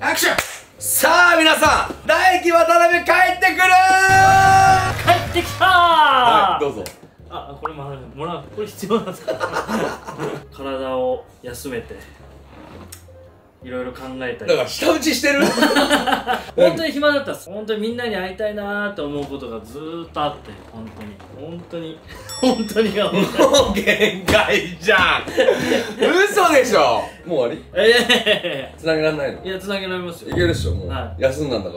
アクション。 さあ皆さん、大輝渡辺帰ってくる帰ってきたー。 はい、どうぞ。 あ、これもらう。これ必要なんですか？体を休めていろいろ考えたり。 だから舌打ちしてる本当に暇だったっす。本当にみんなに会いたいなーって思うことがずーっとあって、本当にもう限界じゃん嘘でしょ。もう終わり？繋げらんないの？ いや、繋げられますよ。 いけるでしょ、もう、 はい、 休んだんだから。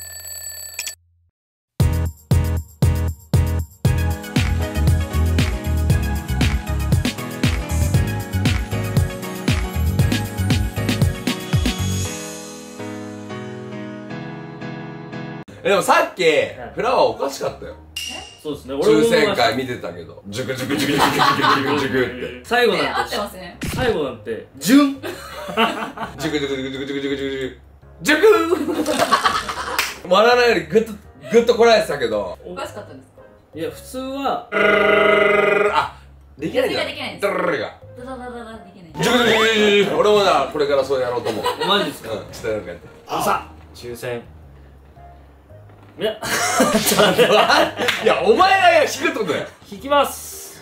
でもさっき、フラワーおかしかったよ。 そうですね、 抽選会見てたけど、ジュクジュクジュクジュクジュクジュクって最後なんて、 合ってますね。 最後なんて、ジュンジュクジュクジュクジュクジュクジュクジュクジュクジュク笑わないよりグッとこられてたけど、 おかしかったんですか？ いや、普通はあ、できないんだ。 できないんです。 ドルルルがダダダダダできない。 ジュクジュクジュクジュク。俺もな、これからそうやろうと思う。 マジですか？ うん、ちょっとなんかやって。 さあ、抽選。いや、 いや、お前が引くってことだよ。 引きます。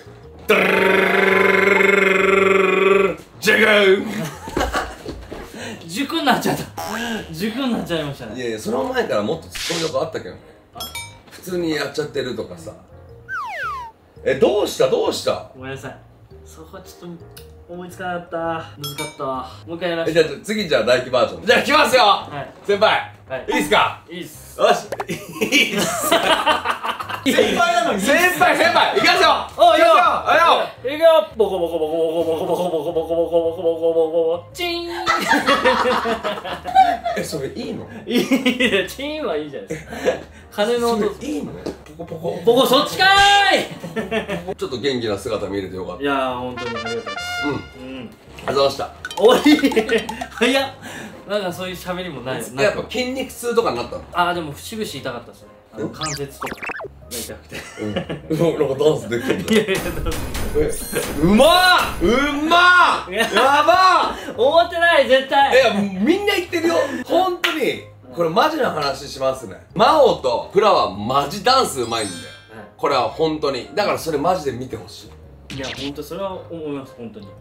ドルルルルジュク塾になっちゃった。塾になっちゃいましたね。 いやいや、その前からもっとツッコミとかあったけどね。普通にやっちゃってるとかさ。どうしたごめんなさい。そこはちょっと思いつかなかった。難かったわ。もう一回やらせて。 じゃあ次じゃあ大輝バージョン。じゃあ来ますよ、 はい、 先輩。 はい、 いいっすか？ いいっす。 よし、いいっす。 先輩なのに。 先輩、いきますよ。 おいよ。 あいくよ。ボコボコボコボコボコボコボコボコボコボコボコボコチーン。 それいいの？ いいね、チーンはいいじゃないですか。鐘の音。 いいの？ポコポコ。 ボコそっちかーい。ちょっと元気な姿見れてよかった。 いやー、本当にありがとうございます。 うん。ありがとうございました。 終わり。早っ。なんかそういう喋りもない。 やっぱ筋肉痛とかになったの？ あー、でも節々痛かったですね。関節とかが痛くて。 なんかダンスできてるんだ。 いやいや、 うまっやばっ。 思ってない、絶対。 いや、みんな言ってるよ。本当にこれマジな話しますね。マオとフラはマジダンスうまいんだよ。これは本当に。だからそれマジで見てほしい。 いや、本当それは思います、本当に。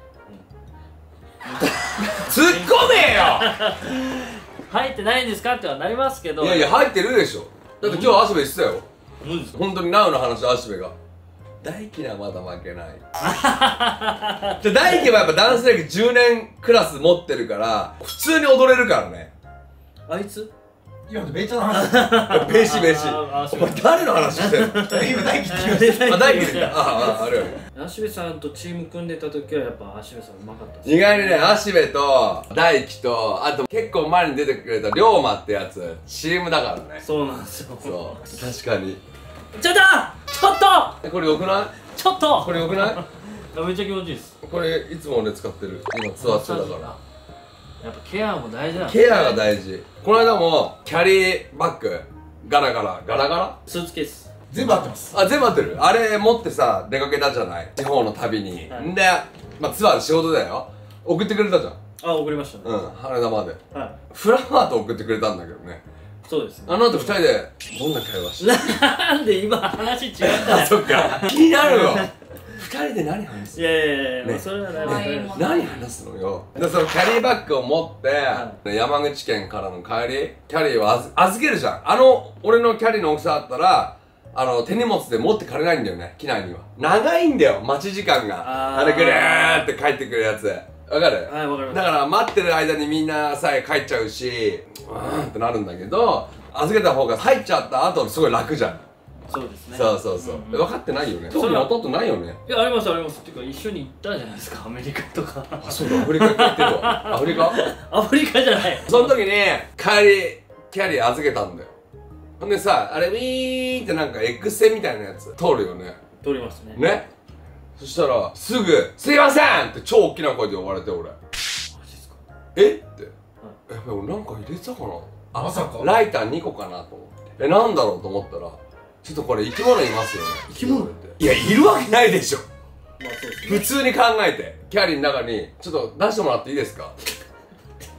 突っ込めよ。 入ってないんですかってはなりますけど。 いやいや、入ってるでしょ。だって今日アシベ言ってたよ。 無理ですか？ 本当にナウの話、アシベが大輝はまだ負けない。大輝はやっぱダンス歴10年クラス持ってるから普通に踊れるからね。 あいつ今ベイちゃんの話。 ベーシベーシ。お前誰の話してんの？ 今大輝って言いました。 あ、大輝だ。あるある。 芦部さんとチーム組んでた時はやっぱ芦部さんうまかったです。 意外にね、アシベと大輝と、あと結構前に出てくれた龍馬ってやつ、チームだからね。 そうなんですよ。 そう、確かに。 ちょっとこれよくない？ ちょっとこれよくない？ めっちゃ気持ちいいです。 これいつも俺使ってる。今ツアー中だから。 やっぱケアも大事なんですケアが大事。この間もキャリーバッグガラガラスーツケース全部合ってます。 あ、全部合ってる。あれ持ってさ出かけたじゃない、地方の旅に、 はい、 んで、まあ、ツアーで仕事だよ、送ってくれたじゃん。 あ、送りましたね。 羽田まで、 はい、 フラワーと送ってくれたんだけどね。 そうですね。 あの後2人でどんな会話してなんで今話違ったあ、そっか、気になるよ。2人で何話すいやいやいや、 ね、 それは何話すのよ。で、そのキャリーバッグを持って、山口県からの帰り、キャリーを預けるじゃん。俺のキャリーの大きさだったら、手荷物で持ってかれないんだよね、機内には。長いんだよ、待ち時間が。あれぐるーって帰ってくるやつ。わかる？ はい、わかります。 だから待ってる間にみんなさえ帰っちゃうし、ってなるんだけど、預けた方が入っちゃった後すごい楽じゃん。 そうですね。 そうそうそう。分かってないよね。特に乗ったことないよね。 いや、ありますあります。っていうか一緒に行ったじゃないですか、アメリカとか。 あ、そうだ、アフリカ行ってるわ。アフリカ？ アフリカじゃない。 その時にキャリー預けたんだよ。ほんでさ、あれウィーンってなんか X 線みたいなやつ通るよね。 通りますね。 ね。そしたらすぐ「すいません!」って超大きな声で呼ばれて、俺マジですか？ えって、俺なんか入れてたかな、 まさかライター2個かなと思って、なんだろうと思ったら、ちょっとこれ生き物いますよね。 生き物？ いや、いるわけないでしょ。 まあそうですね。 普通に考えて、キャリーの中にちょっと出してもらっていいですか？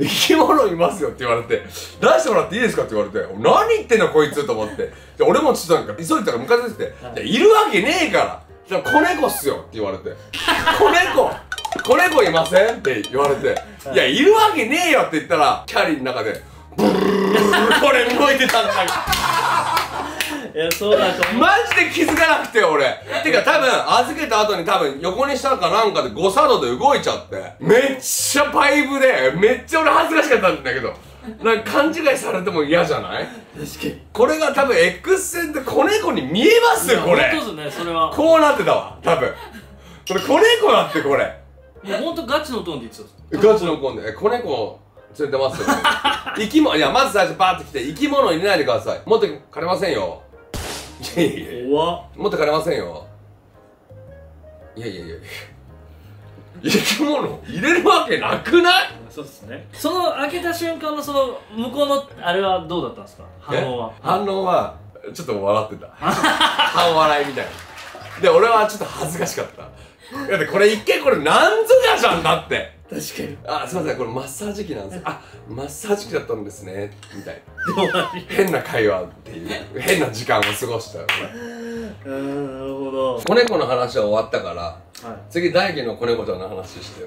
生き物いますよって言われて、出してもらっていいですかって言われて、何言ってんのこいつと思って。で、俺もちょっとなんか急いでたからムカついてて、いるわけねえから。じゃあ子猫っすよって言われて、子猫いませんって言われて、いや、いるわけねえよって言ったら、キャリーの中で、ブルーこれ動いてたんだ。 いや、そうだと思う。 マジで気づかなくて俺。てか多分預けた後に多分横にしたかなんかで誤作動で動いちゃって、めっちゃパイプでめっちゃ俺恥ずかしかったんだけど、なんか勘違いされても嫌じゃない？ 確かに。 これが多分 X 線で子猫に見えますよこれ。 本当ですね、それは。 こうなってたわ多分。これ子猫だってこれ。 もう本当ガチのトーンで言ってたんです。 ガチの子で子猫連れてますよ。生き物、いやまず最初バーって来て生き物入れないでください。持ってかれませんよ。いやいやいや、 怖っ。 持ってかれませんよ。いやいやいや、生き物入れるわけなくない？ そうですね。その開けた瞬間のその向こうのあれはどうだったんですか？反応は。 反応はちょっと笑ってた。半笑いみたいな。で俺はちょっと恥ずかしかった。だってこれ一見これなんぞやじゃんだって。 確かに。 あ、すいませんこれマッサージ機なんですよ。あ、マッサージ機だったんですねみたいでもな。変な会話っていう変な時間を過ごしたよね。 なるほど。 子猫の話は終わったから、 はい。 次大輝の子猫ちゃんの話してよ。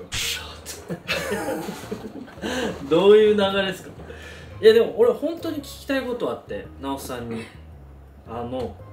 どういう流れですか？いやでも俺本当に聞きたいことあって、直樹さんに